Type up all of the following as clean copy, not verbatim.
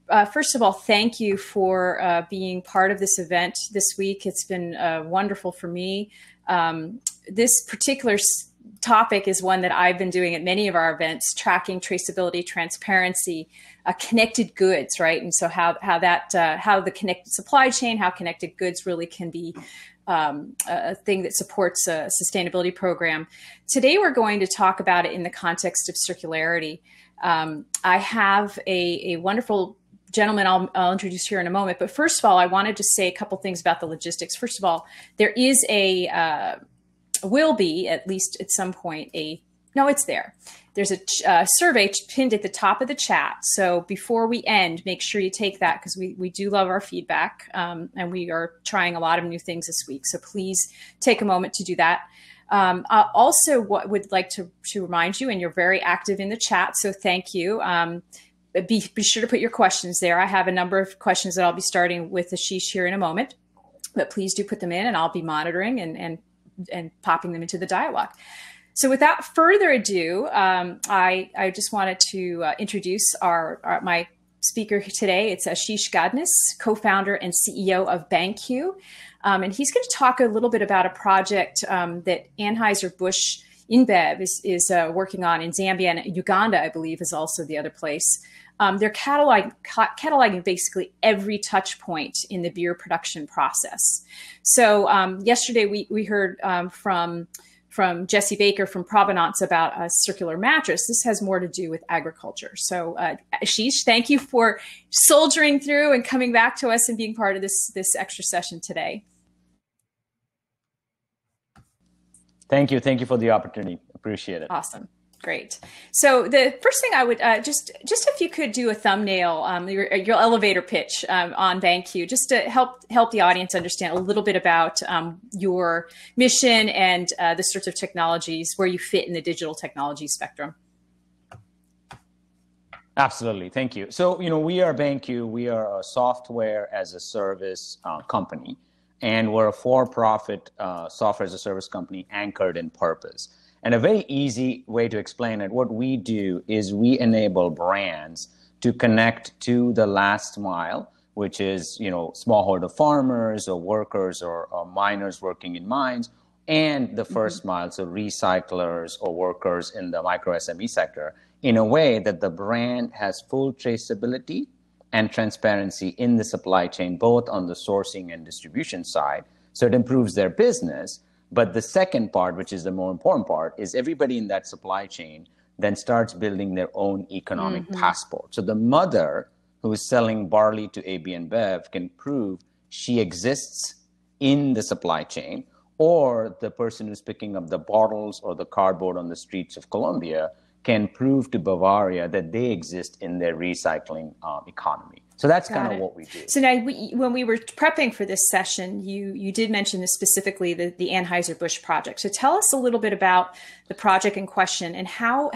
first of all, thank you for being part of this event this week. It's been wonderful for me. This particular topic is one that I've been doing at many of our events: tracking, traceability, transparency, connected goods, right? And so how the connected supply chain, how connected goods really can be a thing that supports a sustainability program. Today, we're going to talk about it in the context of circularity. I have a wonderful gentleman I'll introduce here in a moment. But first of all, I wanted to say a couple things about the logistics. First of all, there is will be, at least at some point, it's there. There's a survey pinned at the top of the chat. So before we end, make sure you take that, because we do love our feedback, and we are trying a lot of new things this week. So please take a moment to do that. Also, what would like to remind you, and you're very active in the chat, so thank you. Be sure to put your questions there. I have a number of questions that I'll be starting with Ashish here in a moment, but please do put them in, and I'll be monitoring and popping them into the dialogue. So without further ado, I just wanted to introduce my speaker today. It's Ashish Gadnis, co-founder and CEO of BanQu. And he's going to talk a little bit about a project that Anheuser-Busch InBev is working on in Zambia, and Uganda, I believe, is also the other place. They're cataloging basically every touch point in the beer production process. So yesterday we heard from Jesse Baker from Provenance about a circular mattress. This has more to do with agriculture. So Ashish, thank you for soldiering through and coming back to us and being part of this extra session today. Thank you. Thank you for the opportunity. Appreciate it. Awesome. Great. So the first thing I would just if you could do a thumbnail, your elevator pitch on BanQu, just to help the audience understand a little bit about your mission and the sorts of technologies where you fit in the digital technology spectrum. Absolutely. Thank you. So, we are BanQu. We are a software as a service company, and we're a for-profit software as a service company anchored in purpose. And a very easy way to explain it, what we do is we enable brands to connect to the last mile, which is, smallholder farmers or workers or miners working in mines, and the first mile, so recyclers or workers in the micro SME sector, in a way that the brand has full traceability and transparency in the supply chain, both on the sourcing and distribution side. So it improves their business. But the second part, which is the more important part, is everybody in that supply chain then starts building their own economic passport. So the mother who is selling barley to AB InBev can prove she exists in the supply chain, or the person who's picking up the bottles or the cardboard on the streets of Colombia can prove to Bavaria that they exist in their recycling economy. So that's kind of what we do. So now, when we were prepping for this session, you did mention this specifically, the Anheuser-Busch project. So tell us a little bit about the project in question and how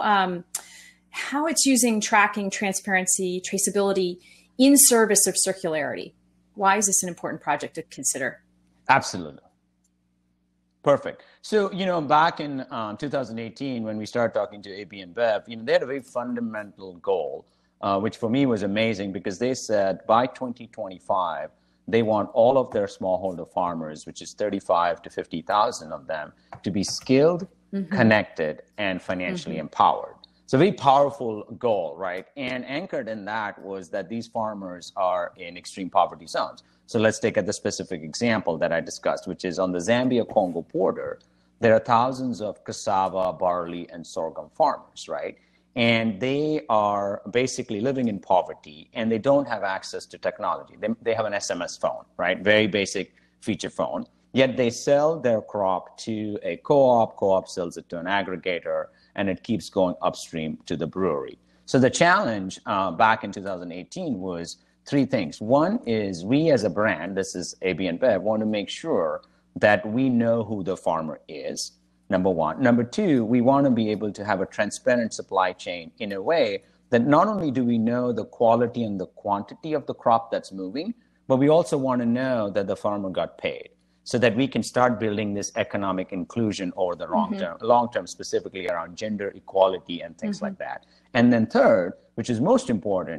it's using tracking, transparency, traceability in service of circularity. Why is this an important project to consider? Absolutely. Perfect. So, back in 2018, when we started talking to AB InBev, they had a very fundamental goal, which for me was amazing, because they said by 2025, they want all of their smallholder farmers, which is 35 to 50,000 of them, to be skilled, connected, and financially empowered. So a very powerful goal, right? And anchored in that was that these farmers are in extreme poverty zones. So let's take the specific example that I discussed, which is on the Zambia-Congo border. There are thousands of cassava, barley, and sorghum farmers, right? And they are basically living in poverty, and they don't have access to technology. They have an SMS phone, right? Very basic feature phone. Yet they sell their crop to a co-op sells it to an aggregator, and it keeps going upstream to the brewery. So the challenge back in 2018 was three things. One is we as a brand, this is AB InBev, want to make sure that we know who the farmer is, number one. Number two, we want to be able to have a transparent supply chain in a way that not only do we know the quality and the quantity of the crop that's moving, but we also want to know that the farmer got paid, so that we can start building this economic inclusion over the long term, specifically around gender equality and things like that. And then third, which is most important,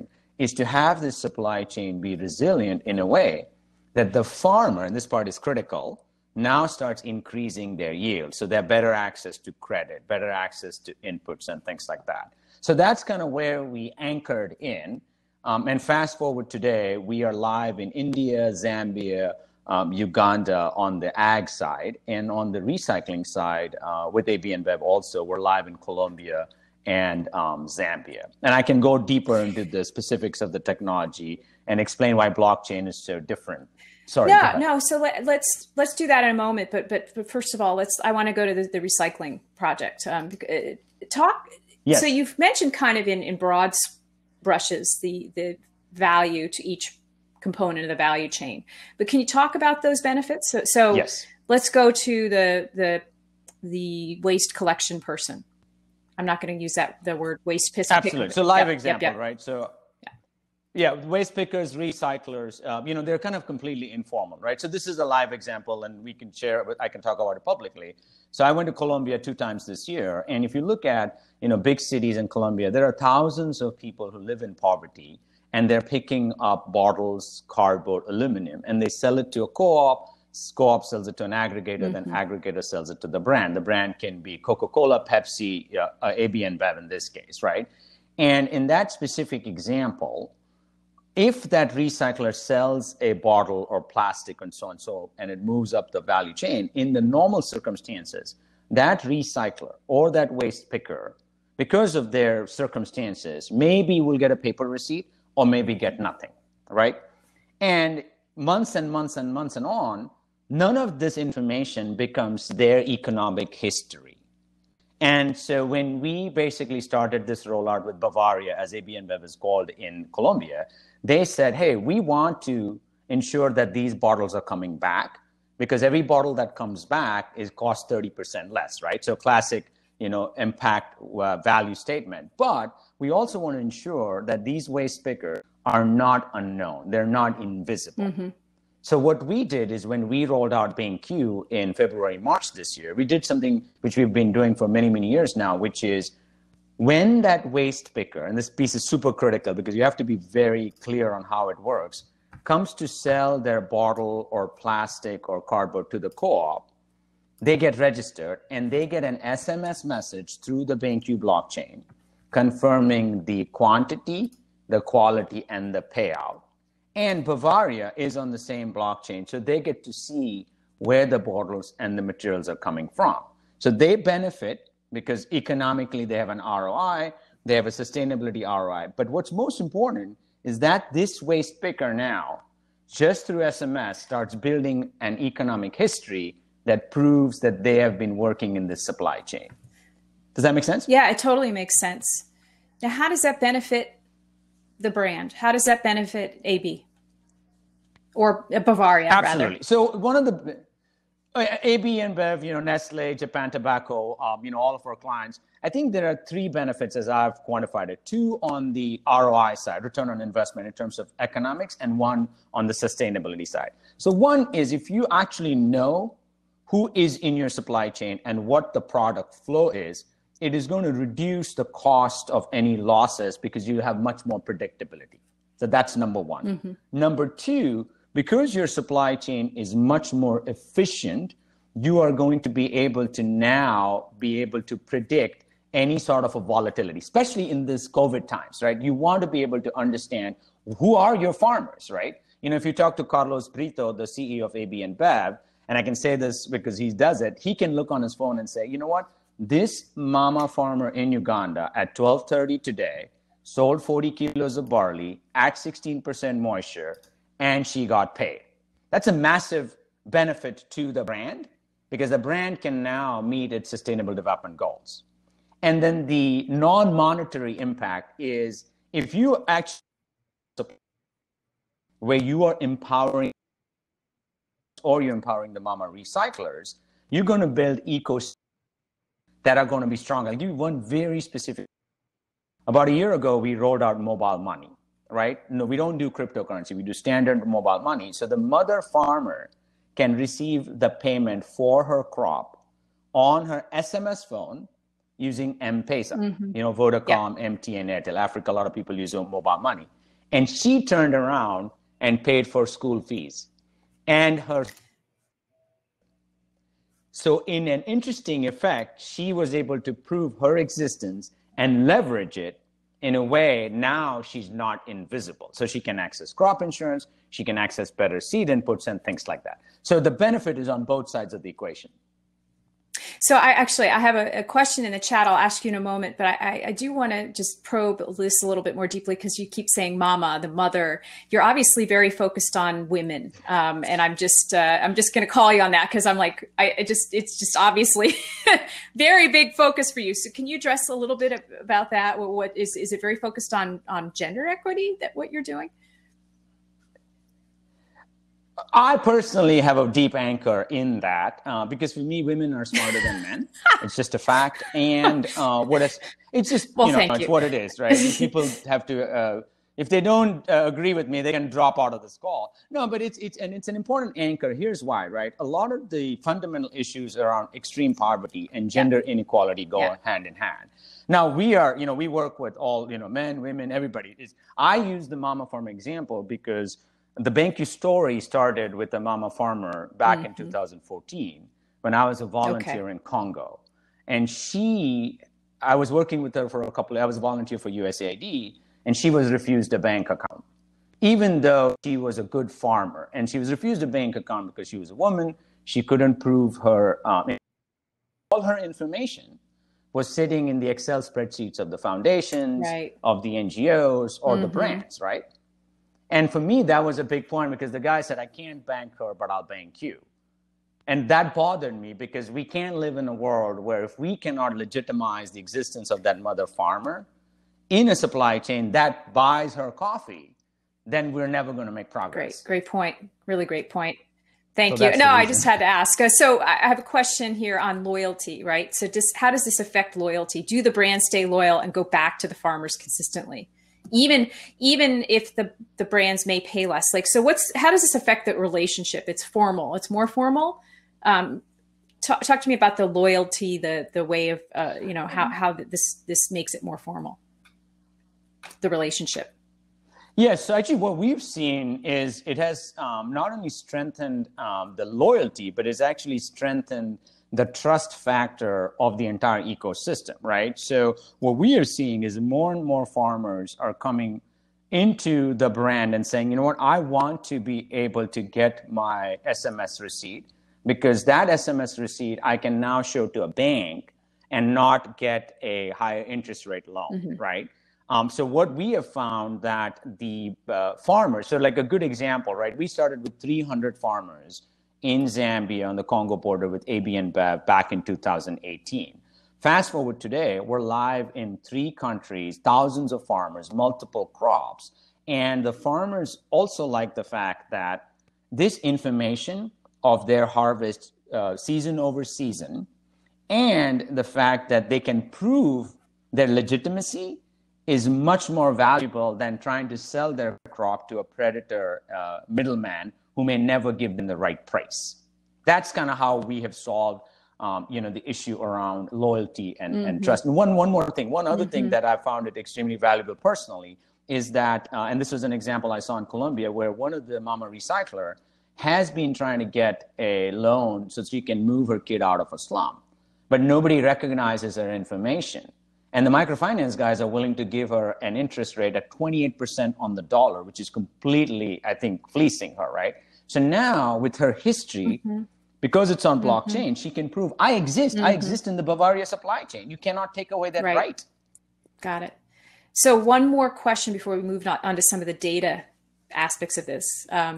is to have this supply chain be resilient in a way that the farmer, and this part is critical, now starts increasing their yield. So they have better access to credit, better access to inputs and things like that. So that's kind of where we anchored in. And fast forward today, we are live in India, Zambia, Uganda on the ag side, and on the recycling side with ABN Bev also, we're live in Colombia and Zambia. And I can go deeper into the specifics of the technology and explain why blockchain is so different. Sorry. Yeah, no. So let's do that in a moment. But first of all, I want to go to the recycling project. Talk. Yes. So you've mentioned kind of in broad brushes the value to each component of the value chain, but can you talk about those benefits? So yes. Let's go to the waste collection person. I'm not going to use the word waste picker. Absolutely. So live example, right? So yeah, waste pickers, recyclers, they're kind of completely informal, right? So this is a live example, and we can share it. I can talk about it publicly. So I went to Colombia 2 times this year, and if you look at big cities in Colombia, there are thousands of people who live in poverty, and they're picking up bottles, cardboard, aluminum, and they sell it to a co-op. Co-op sells it to an aggregator, then aggregator sells it to the brand. The brand can be Coca-Cola, Pepsi, ABN Bev in this case, right? And in that specific example, if that recycler sells a bottle or plastic and so on, and it moves up the value chain, in the normal circumstances, that recycler or that waste picker, because of their circumstances, maybe will get a paper receipt or maybe get nothing, right? And months and months and months and on, none of this information becomes their economic history. And so when we basically started this rollout with Bavaria, as ABN Bev is called in Colombia, they said, hey, we want to ensure that these bottles are coming back, because every bottle that comes back costs 30% less, right? So classic, impact value statement. But we also want to ensure that these waste pickers are not unknown. They're not invisible. Mm-hmm. So what we did is when we rolled out BankQ in February, March this year, we did something which we've been doing for many, many years now, which is when that waste picker, and this piece is super critical because you have to be very clear on how it works, comes to sell their bottle or plastic or cardboard to the co-op, they get registered and they get an SMS message through the BankQ blockchain confirming the quantity, the quality, and the payout. And Bavaria is on the same blockchain, so they get to see where the bottles and the materials are coming from. So they benefit because economically they have an ROI, they have a sustainability ROI. But what's most important is that this waste picker now, just through SMS, starts building an economic history that proves that they have been working in this supply chain. Does that make sense? Yeah, it totally makes sense. Now, how does that benefit the brand? How does that benefit AB or Bavaria? Absolutely. Rather? So one of the ABN Bev, Nestle, Japan Tobacco, all of our clients, I think there are 3 benefits as I've quantified it. 2 on the ROI side, return on investment in terms of economics, and 1 on the sustainability side. So 1 is if you actually know who is in your supply chain and what the product flow is, it is going to reduce the cost of any losses because you have much more predictability. So that's number 1. Mm-hmm. Number 2, because your supply chain is much more efficient, you are going to be able to now predict any sort of a volatility, especially in this COVID times, right? You want to be able to understand who are your farmers, right? If you talk to Carlos Brito, the CEO of ABN Bev, and I can say this because he does it, he can look on his phone and say, you know what? This mama farmer in Uganda at 12:30 today sold 40 kilos of barley at 16% moisture, and she got paid. That's a massive benefit to the brand because the brand can now meet its sustainable development goals. And then the non-monetary impact is if you actually where you are empowering or you're empowering the mama recyclers, you're going to build ecosystems that are going to be strong. I'll give you one very specific. About a year ago, we rolled out mobile money, right? No, we don't do cryptocurrency. We do standard mobile money. So the mother farmer can receive the payment for her crop on her SMS phone using M-Pesa, Vodacom, MTN, Airtel, Africa. A lot of people use mobile money. And she turned around and paid for school fees and her. So in an interesting effect, she was able to prove her existence and leverage it in a way. Now she's not invisible. So she can access crop insurance, she can access better seed inputs and things like that. So the benefit is on both sides of the equation. So I have a question in the chat I'll ask you in a moment, but I do want to just probe this a little bit more deeply because you keep saying mama, the mother. You're obviously very focused on women. And I'm just going to call you on that because I'm like, it's just obviously very big focus for you. So can you address a little bit about that? What is it very focused on gender equity, that what you're doing? I personally have a deep anchor in that because for me, women are smarter than men. It's just a fact. And it's just, well, it's what it is, right? People have to, if they don't agree with me, they can drop out of this call. No, but it's an important anchor. Here's why, right? A lot of the fundamental issues around extreme poverty and gender inequality go hand in hand. Now we work with all, men, women, everybody. I use the mama farmer example because the BenQ story started with a mama farmer back in 2014 when I was a volunteer in Congo. And I was working with her for I was a volunteer for USAID, and she was refused a bank account, even though she was a good farmer. And she was refused a bank account because she was a woman. She couldn't prove her, all her information was sitting in the Excel spreadsheets of the foundations, of the NGOs, or the brands, right? And for me, that was a big point because the guy said, I can't bank her, but I'll bank you. And that bothered me because we can't live in a world where if we cannot legitimize the existence of that mother farmer in a supply chain that buys her coffee, then we're never going to make progress. Great point. Really great point. Thank you. No, I just had to ask. So I have a question here on loyalty, right? So how does this affect loyalty? Do the brands stay loyal and go back to the farmers consistently? Even if the brands may pay less, how does this affect the relationship? It's formal. It's more formal. Talk to me about the loyalty, the way of how this makes it more formal. The relationship. Yes. So actually, what we've seen is it has not only strengthened the loyalty, but it's actually strengthened the trust factor of the entire ecosystem, right? So what we are seeing is more and more farmers are coming into the brand and saying, you know what, I want to be able to get my SMS receipt because that SMS receipt I can now show to a bank and not get a higher interest rate loan, right? So what we have found that the farmers, so like a good example, right? We started with 300 farmers in Zambia on the Congo border with AB InBev back in 2018. Fast forward today, we're live in 3 countries, thousands of farmers, multiple crops. And the farmers also like the fact that this information of their harvest season over season and the fact that they can prove their legitimacy is much more valuable than trying to sell their crop to a predator middleman who may never give them the right price. That's kind of how we have solved, the issue around loyalty and trust. And one other thing that I found it extremely valuable personally is that, and this was an example I saw in Colombia, where one of the mama recycler has been trying to get a loan so she can move her kid out of a slum, but nobody recognizes her information. And the microfinance guys are willing to give her an interest rate at 28% on the dollar, which is completely, I think, fleecing her, right? So now with her history, because it's on blockchain, she can prove, I exist. I exist in the Bavaria supply chain. You cannot take away that right. Got it. So one more question before we move on to some of the data aspects of this.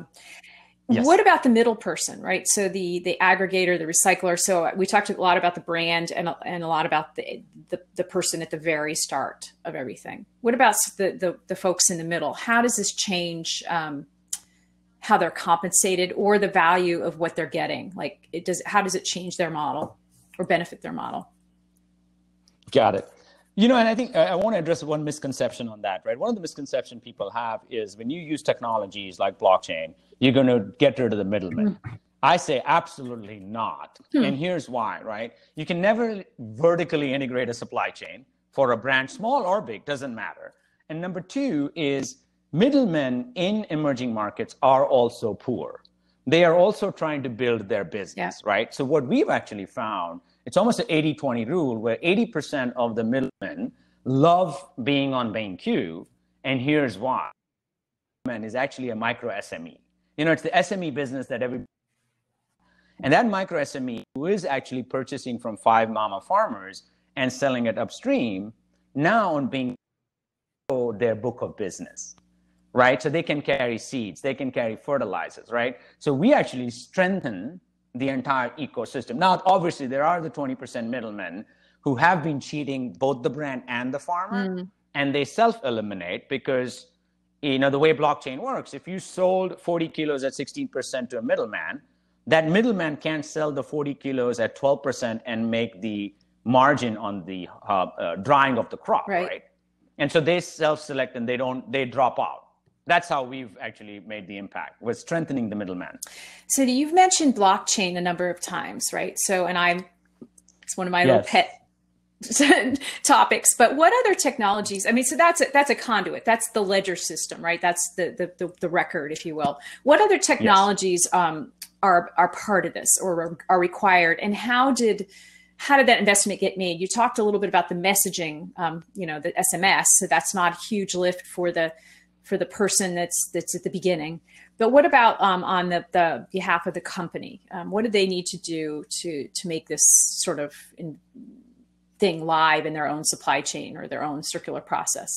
Yes. What about the middle person, right? So the aggregator, the recycler. So we talked a lot about the brand and a lot about the person at the very start of everything. What about the folks in the middle? How does this change how they're compensated or the value of what they're getting? How does it change their model or benefit their model? Got it. And I think I want to address one misconception on that, right? One of the misconceptions people have is when you use technologies like blockchain, you're going to get rid of the middleman. I say absolutely not. And here's why, right? You can never vertically integrate a supply chain for a brand, small or big, doesn't matter. And number 2 is middlemen in emerging markets are also poor. They are also trying to build their business, right? So what we've actually found, it's almost an 80-20 rule where 80% of the middlemen love being on BankQ, and here's why. Is actually a micro SME. It's the SME business that everybody, and that micro SME who is actually purchasing from 5 mama farmers and selling it upstream, now on being their book of business, right? So they can carry seeds, they can carry fertilizers, right? So we actually strengthen the entire ecosystem. Now, obviously, there are the 20% middlemen who have been cheating both the brand and the farmer, and they self-eliminate because, the way blockchain works, if you sold 40 kilos at 16% to a middleman, that middleman can't sell the 40 kilos at 12% and make the margin on the drying of the crop, right? And so they self-select and they drop out. That's how we've actually made the impact, was strengthening the middleman. So you've mentioned blockchain a number of times, right? So, and it's one of my little pet topics, but what other technologies? I mean, so that's a conduit. That's the ledger system, right? That's the record, if you will. What other technologies are part of this or are required, and how did that investment get made? You talked a little bit about the messaging, the SMS. So that's not a huge lift for the person that's at the beginning. But what about on the behalf of the company? What do they need to do to make this sort of thing live in their own supply chain or their own circular process?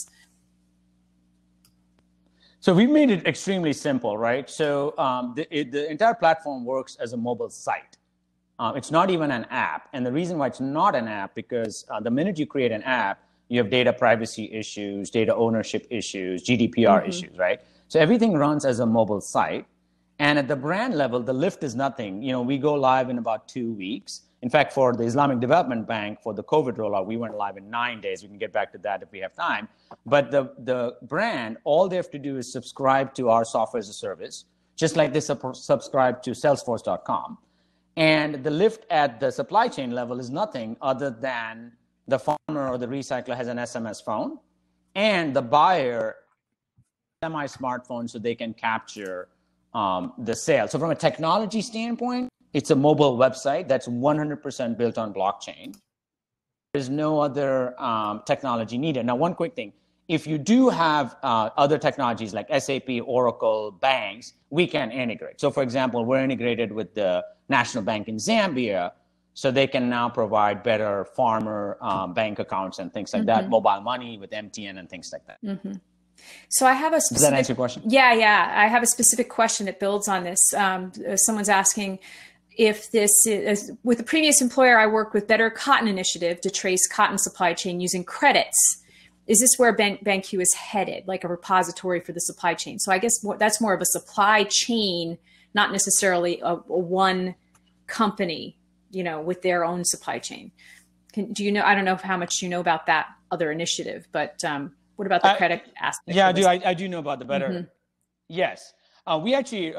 So we've made it extremely simple, right? So the entire platform works as a mobile site. It's not even an app. And the reason why it's not an app, because the minute you create an app, you have data privacy issues, data ownership issues, GDPR issues, right? So everything runs as a mobile site. And at the brand level, the lift is nothing. We go live in about 2 weeks. In fact, for the Islamic Development Bank, for the COVID rollout, we went live in 9 days. We can get back to that if we have time. But the brand, all they have to do is subscribe to our software as a service, just like they subscribe to Salesforce.com. And the lift at the supply chain level is nothing other than the farmer or the recycler has an SMS phone, and the buyer semi-smartphone so they can capture the sale. So from a technology standpoint, it's a mobile website that's 100% built on blockchain. There's no other technology needed. Now, one quick thing. If you do have other technologies like SAP, Oracle, banks, we can integrate. So, for example, we're integrated with the National Bank in Zambia, so they can now provide better farmer bank accounts and things like that, mobile money with MTN and things like that. So I have a specific... Does that answer your question? Yeah. I have a specific question that builds on this. Someone's asking if this is... With the previous employer, I worked with Better Cotton Initiative to trace cotton supply chain using credits. Is this where BankQ is headed, like a repository for the supply chain? So I guess that's more of a supply chain, not necessarily a one company, with their own supply chain. Do you know? I don't know how much you know about that other initiative, but what about the credit aspect? Yeah, I do know about the Better. Yes. We actually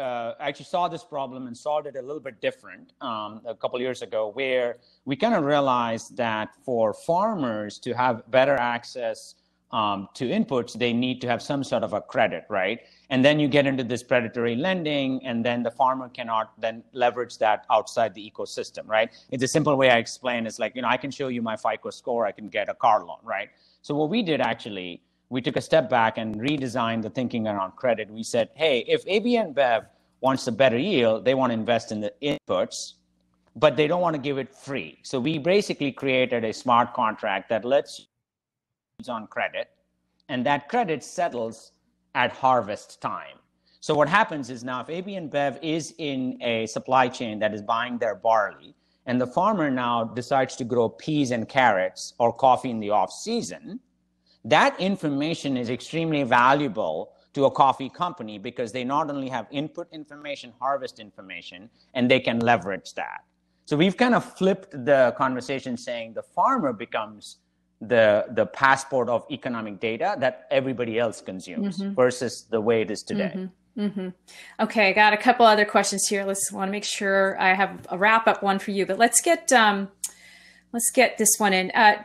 saw this problem and solved it a little bit different a couple of years ago, where we kind of realized that for farmers to have better access to inputs, they need to have some sort of a credit, right? And then you get into this predatory lending, and then the farmer cannot then leverage that outside the ecosystem, right? It's a simple way I explain. It's like, I can show you my FICO score, I can get a car loan, right? So what we did actually, we took a step back and redesigned the thinking around credit. We said, hey, if AB InBev wants a better yield, they want to invest in the inputs, but they don't want to give it free. So we basically created a smart contract that lets you use on credit, and that credit settles at harvest time. So what happens is now if AB InBev is in a supply chain that is buying their barley, and the farmer now decides to grow peas and carrots or coffee in the off season, that information is extremely valuable to a coffee company because they not only have input information, harvest information, and they can leverage that. So we've kind of flipped the conversation saying the farmer becomes the passport of economic data that everybody else consumes versus the way it is today. Okay, I got a couple other questions here. Want to make sure I have a wrap up one for you, but let's get this one in.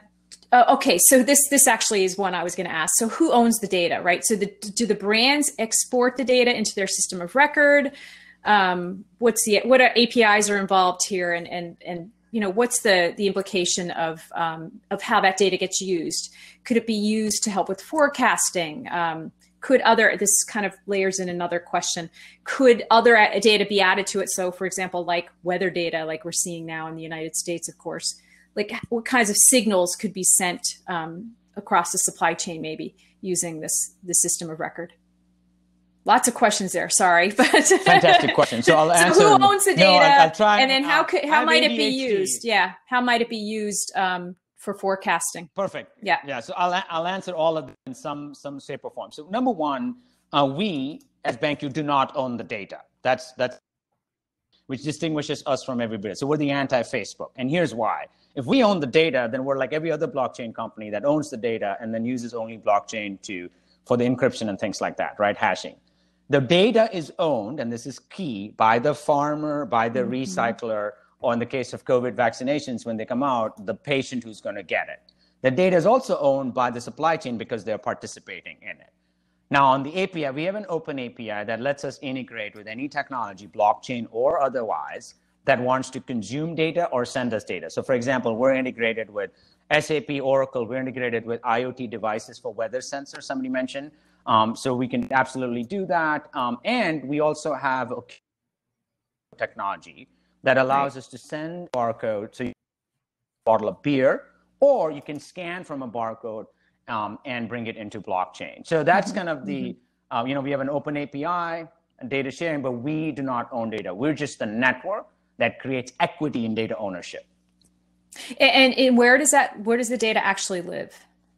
Okay, so this actually is one I was going to ask. So who owns the data, right? So do the brands export the data into their system of record? What APIs are involved here, and what's the implication of how that data gets used? Could it be used to help with forecasting? This kind of layers in another question. Could other data be added to it? So, for example, like weather data, like we're seeing now in the United States, of course. Like what kinds of signals could be sent across the supply chain, maybe using the system of record? Lots of questions there. Sorry, but fantastic question. So I'll answer. So who owns the data? No, I'll try. And then how might it be used? Yeah, how might it be used for forecasting? Perfect. Yeah. So I'll answer all of them in some shape or form. So number one, we as BenQ do not own the data. That's which distinguishes us from everybody. So we're the anti-Facebook, and here's why. If we own the data, then we're like every other blockchain company that owns the data and then uses only blockchain for the encryption and things like that, right? Hashing. The data is owned, and this is key, by the farmer, by the recycler, or in the case of COVID vaccinations, when they come out, the patient who's going to get it. The data is also owned by the supply chain because they're participating in it. Now, on the API, we have an open API that lets us integrate with any technology, blockchain or otherwise, that wants to consume data or send us data. So, for example, we're integrated with SAP, Oracle. We're integrated with IoT devices for weather sensors, somebody mentioned. So we can absolutely do that. And we also have a technology that allows us to send barcode. So you can bottle of beer, or you can scan from a barcode and bring it into blockchain. So that's kind of the, we have an open API and data sharing, but we do not own data. We're just the network that creates equity in data ownership. And where does the data actually live?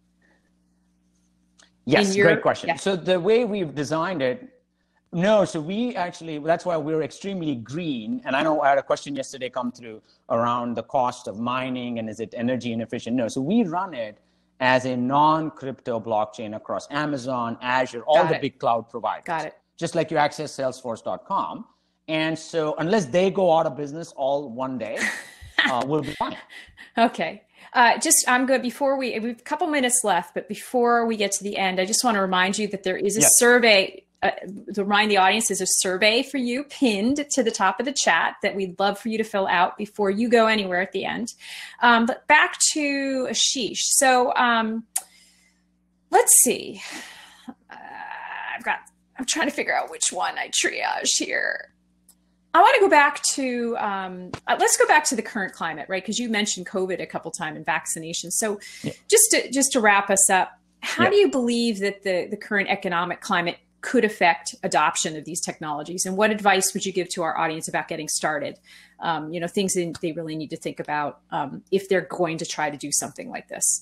Yes, great question. Yeah. So the way we've designed it, so we actually, that's why we're extremely green. And I know I had a question yesterday come through around the cost of mining and is it energy inefficient? No, so we run it as a non-crypto blockchain across Amazon, Azure, all the big cloud providers. Got it. Just like you access Salesforce.com. And so unless they go out of business all one day, we'll be fine. Okay. I'm good. We have a couple minutes left, but before we get to the end, I just want to remind you that there is a survey. To remind the audience, there's a survey for you pinned to the top of the chat that we'd love for you to fill out before you go anywhere at the end. But back to Ashish. So let's see. I'm trying to figure out which one I triage here. I want to go back to, let's go back to the current climate, right? Because you mentioned COVID a couple times and vaccinations. So just to wrap us up, how do you believe that the current economic climate could affect adoption of these technologies? And what advice would you give to our audience about getting started? Things that they really need to think about if they're going to try to do something like this.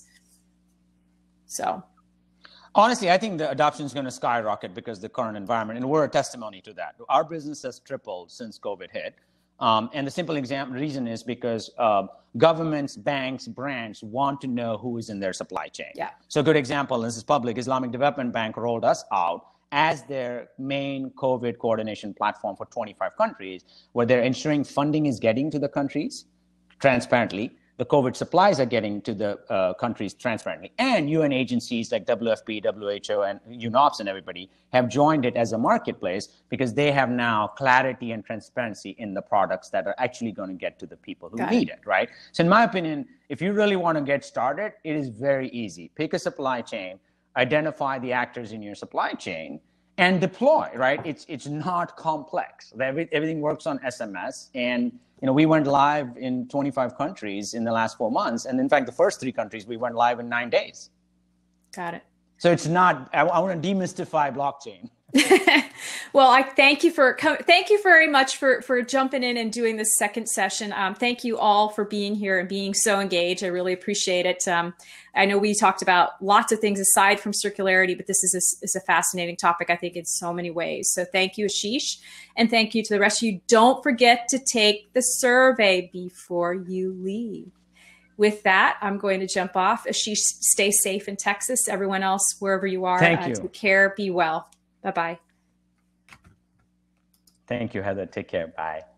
So. Honestly, I think the adoption is going to skyrocket because of the current environment, and we're a testimony to that. Our business has tripled since COVID hit. And the simple reason is because governments, banks, brands want to know who is in their supply chain. Yeah. So a good example, this is public, Islamic Development Bank rolled us out as their main COVID coordination platform for 25 countries, where they're ensuring funding is getting to the countries transparently. The COVID supplies are getting to the countries transparently. And UN agencies like WFP, WHO, and UNOPS and everybody have joined it as a marketplace because they have now clarity and transparency in the products that are actually going to get to the people who need it, right? So in my opinion, if you really want to get started, it is very easy. Pick a supply chain, identify the actors in your supply chain, and deploy, right? It's not complex. Everything works on SMS, and we went live in 25 countries in the last 4 months. And in fact, the first 3 countries, we went live in 9 days. Got it. So it's not, I want to demystify blockchain. Well, I thank you very much for jumping in and doing this second session. Thank you all for being here and being so engaged. I really appreciate it. I know we talked about lots of things aside from circularity, but this is a fascinating topic, I think, in so many ways. So thank you, Ashish, and thank you to the rest of you. Don't forget to take the survey before you leave. With that, I'm going to jump off. Ashish, stay safe in Texas. Everyone else, wherever you are, thank you. Take care. Be well. Bye-bye. Thank you, Heather. Take care. Bye.